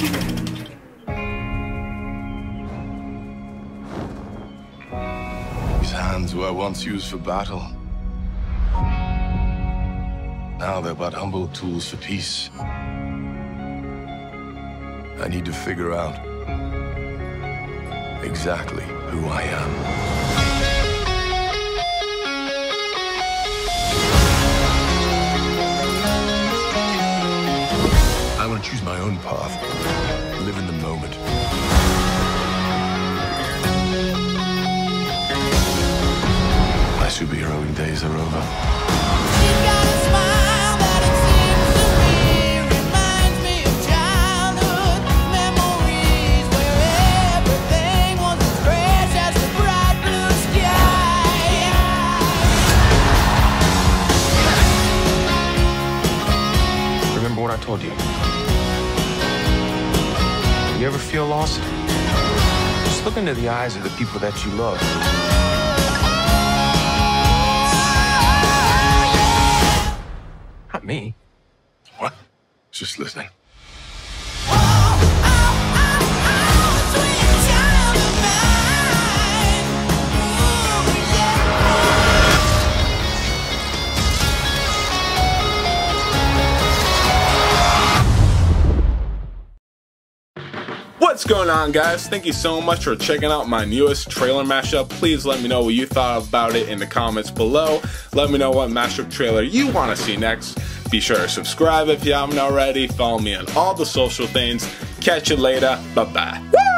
These hands were once used for battle. Now they're but humble tools for peace. I need to figure out exactly who I am. I want to choose my own path, live in the moment. My superheroing days are over. Remember what I told you? You ever feel lost? Just look into the eyes of the people that you love. Not me. What? Just listening. What's going on, guys? Thank you so much for checking out my newest trailer mashup. Please let me know what you thought about it in the comments below. Let me know what mashup trailer you want to see next. Be sure to subscribe if you haven't already. Follow me on all the social things. Catch you later. Bye-bye.